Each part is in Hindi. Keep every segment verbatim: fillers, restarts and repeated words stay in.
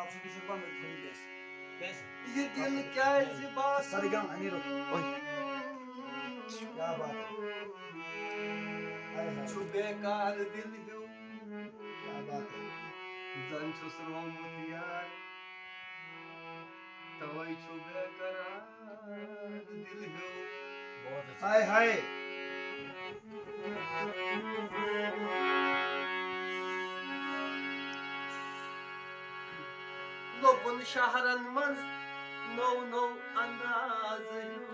आप सुन सुन में थोड़ी बेस बेस ये दिल क्या जिबास सरगम अनिरो ओए क्या बात है हाय हाय छुबे कार दिल हो क्या बात है जन छुसरो मुतियार तवई छुबे करार दिल हो बहुत अच्छा हाय हाय लोबन शहरन मंज नो नो अंदाज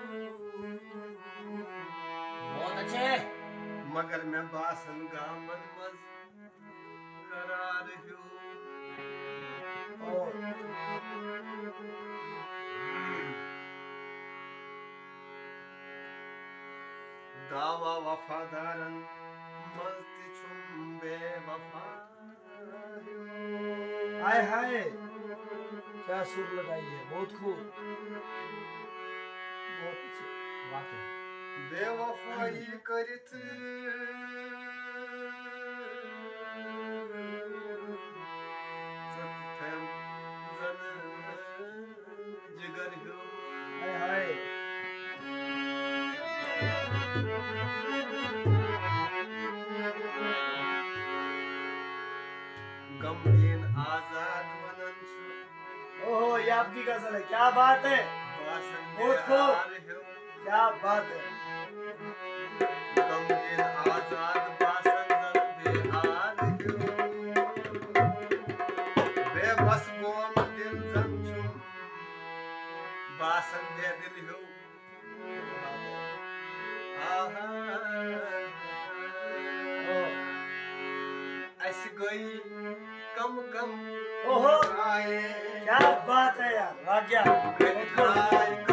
बहुत अच्छे मगर मैं बासन गामन मज करार हो और दावा वफादारन मस्त छुम्बे वफा हाय हाय क्या सुर लगाई है बहुत खूब बहुत अच्छे वाकई बेवफाई करत सत्यम जन जिगर हो हाय हाय गमगीन आजाद मनन छु ओहो ये आपकी गजल है क्या बात है बासन बहुत खूब बेहार हो क्या बात है गमगीन आजाद बासन जन बेहार हो बेबस गोम दिल जन छु बासन बे दिल हो आहा ऐस गई कम कम ओहो आए क्या बात है यार वाह क्या बहुत खूब।